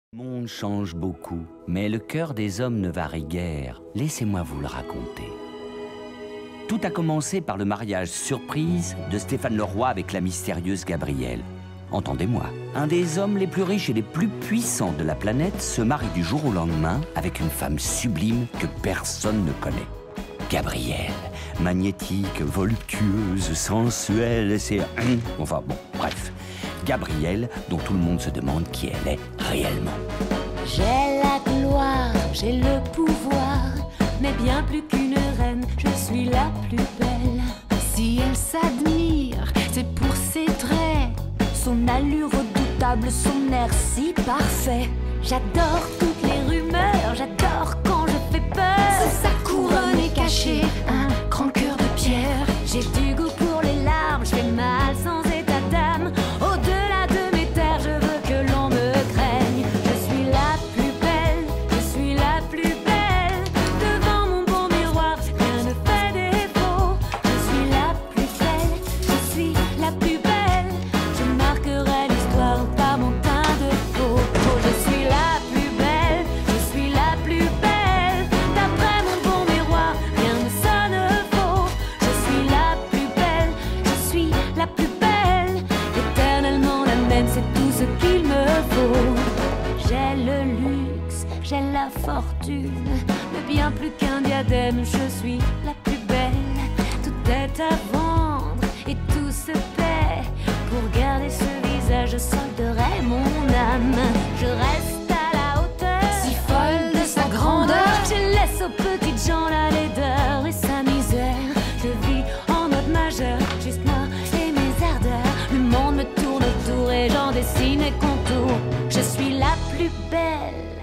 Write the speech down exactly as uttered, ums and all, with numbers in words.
Le monde change beaucoup, mais le cœur des hommes ne varie guère. Laissez-moi vous le raconter. Tout a commencé par le mariage surprise de Stéphane Leroy avec la mystérieuse Gabrielle. Entendez-moi, un des hommes les plus riches et les plus puissants de la planète se marie du jour au lendemain avec une femme sublime que personne ne connaît. Gabrielle, magnétique, voluptueuse, sensuelle, c'est... Enfin bon, bref. Gabrielle, dont tout le monde se demande qui elle est réellement. J'ai la gloire, j'ai le pouvoir, mais bien plus qu'une reine, je suis la plus belle. Si elle s'admire, c'est pour ses traits, son allure redoutable, son air si parfait. J'adore toutes les rumeurs, j'adore quand je fais peur. Sous sa couronne est caché un grand cœur de pierre. J'ai du goût pour les larmes, je fais mal sans état d'âme. Au-delà de mes terres, je veux que l'on me craigne. Je suis la plus belle, je suis la plus belle. Devant mon beau miroir, rien ne fait défaut. Je suis la plus belle, je suis la plus belle. Je marquerai l'histoire par mon teint de peau. Oh, je suis la plus belle, je suis la plus belle. D'après mon beau miroir, rien ne sonne faux. Je suis la plus belle, je suis la plus belle. Éternellement la même, c'est tout ce qu'il me faut. J'ai le luxe, j'ai la fortune, mais bien plus qu'un diadème, je suis la plus belle. Tout est à vendre et tout se paie. Pour garder ce visage, je solderai mon âme. Je reste à la hauteur, si folle de sa grandeur. Je laisse aux petites gens la laideur et sa misère. Je vis en mode majeur, juste moi et mes ardeurs. Le monde me tourne autour et j'en dessine les contours. Je suis la plus belle.